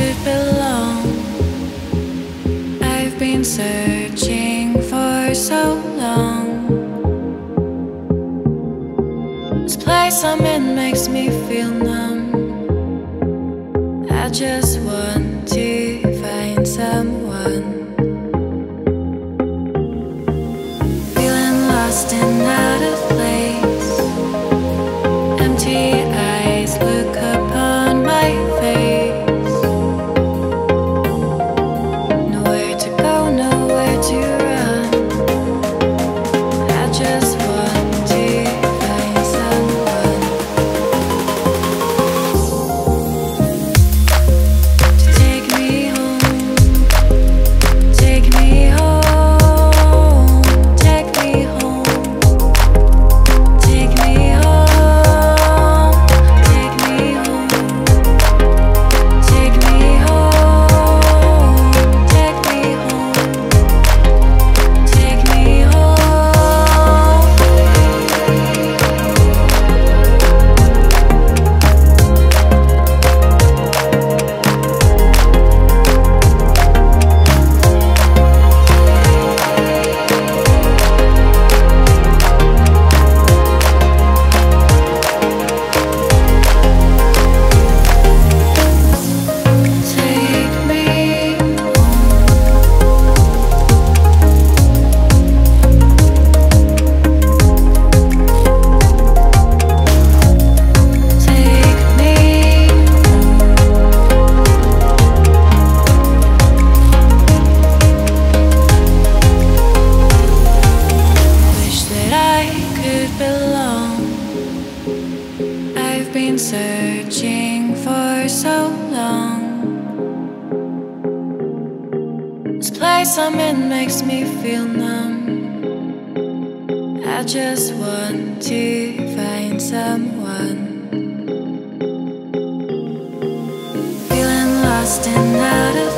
could belong. I've been searching for so long. This place I'm in makes me feel numb. I just want to find someone. Feeling lost and out of place. Empty eyes look upon my face. Nowhere to go, nowhere to run. I just want to find someone to take me home, take me home, take me home, take me home, take me home, take me home, take me home, take me home. Take me take me. Wish that I could belong. I've been searching for so long. This place I'm in makes me feel numb. I just want to find someone. Feeling lost and out of